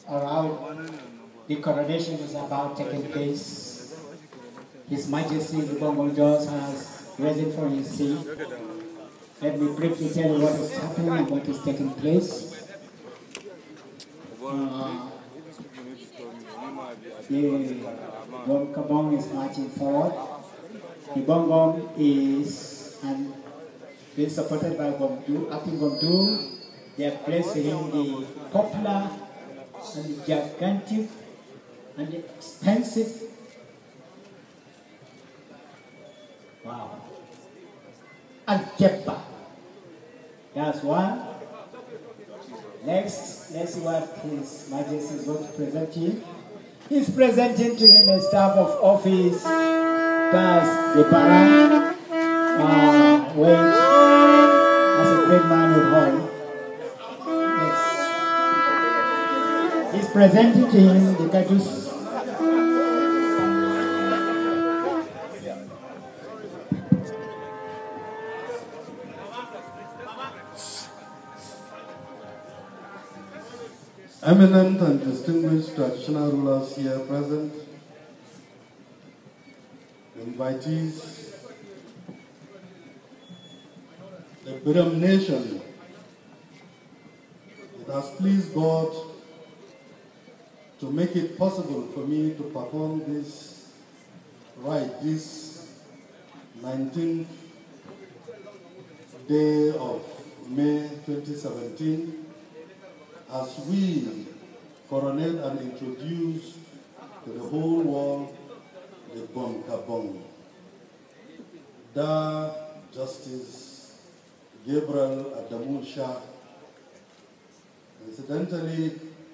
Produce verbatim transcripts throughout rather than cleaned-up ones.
around the coronation is about taking place. His Majesty the Bong has risen from his seat. Let me briefly tell you what is happening and what is taking place. Uh, the Gwom Kabong is marching forward. The Bong is and being supported by Gwom acting Gwom. They have placed him the popular and the gigantic and the expensive. Wow. Algebra. That's one. Next, let's see what His Majesty is going to present to him. He's presenting to him a staff of office, that's the Para, uh, which, as a great man would hold. Yes. He's presenting to him the Kajus. Eminent and distinguished traditional rulers here present, invitees, the Buba nation, it has pleased God to make it possible for me to perform this rite, this nineteenth day of May twenty seventeen, as we coronate and introduce to the whole world the Gwom Kabong. Da Justice Gabriel Adamu Shah. Incidentally,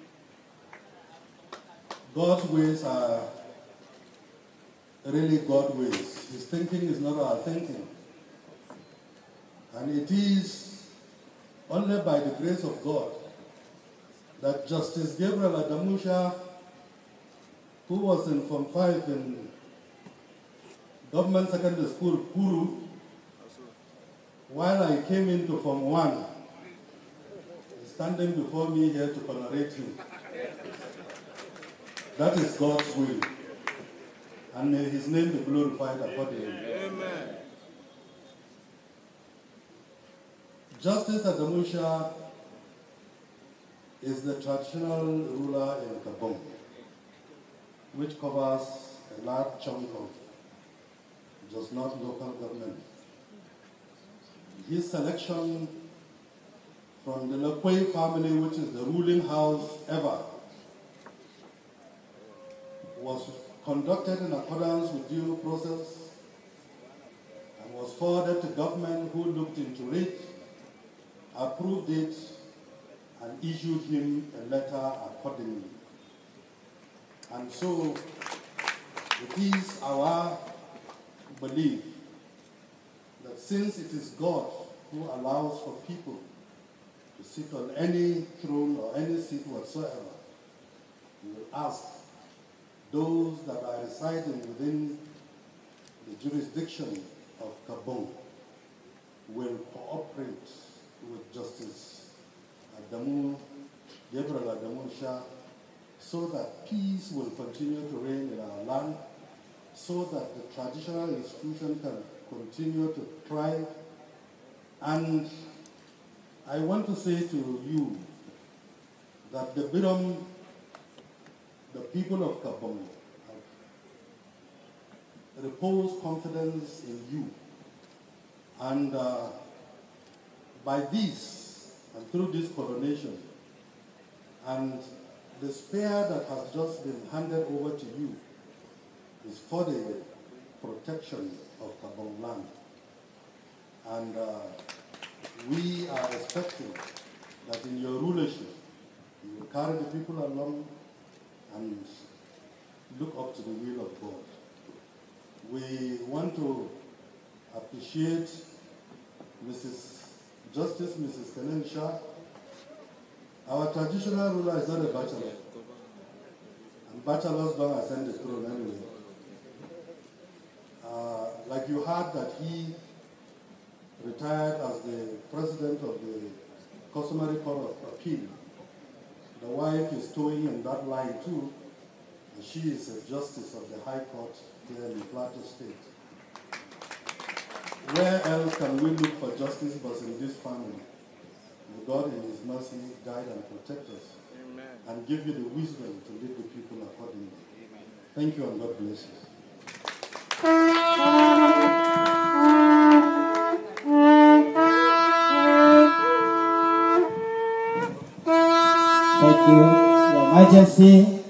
God's ways are really God's ways. His thinking is not our thinking. And it is only by the grace of God that Justice Gabriel Adamu Shah, who was in Form five in Government Secondary School, Kuru, while I came into Form one, standing before me here to coronate him. That is God's will. And may His name be glorified accordingly. Amen. Justice Adamu Shah is the traditional ruler in Kabong, which covers a large chunk of just not local government. His selection from the Lekwe family, which is the ruling house ever, was conducted in accordance with due process and was forwarded to government, who looked into it, approved it, and issued him a letter accordingly. And so it is our belief that since it is God who allows for people to sit on any throne or any seat whatsoever, we will ask those that are residing within the jurisdiction of Kabong will cooperate with Justice Adamu, Gabriel Adamu Shah, so that peace will continue to reign in our land, so that the traditional institution can continue to thrive. And I want to say to you that the Buba, the people of Kabong, have reposed confidence in you. And uh, by this, and through this coronation, and the spear that has just been handed over to you is for the protection of Kabong land. And uh, we are expecting that in your rulership, you will carry the people along and look up to the will of God. We want to appreciate Missus Justice Missus Kenen Shah. Our traditional ruler is not a bachelor, and bachelors don't ascend the throne anyway. Uh, like you heard that he retired as the president of the customary court of appeal. The wife is towing in that line too. And she is a justice of the High Court here in Plateau State. Where else can we look for justice but in this family? May God in His mercy guide and protect us. Amen. And give you the wisdom to lead the people accordingly. Amen. Thank you and God bless you. Thank you, Your Majesty.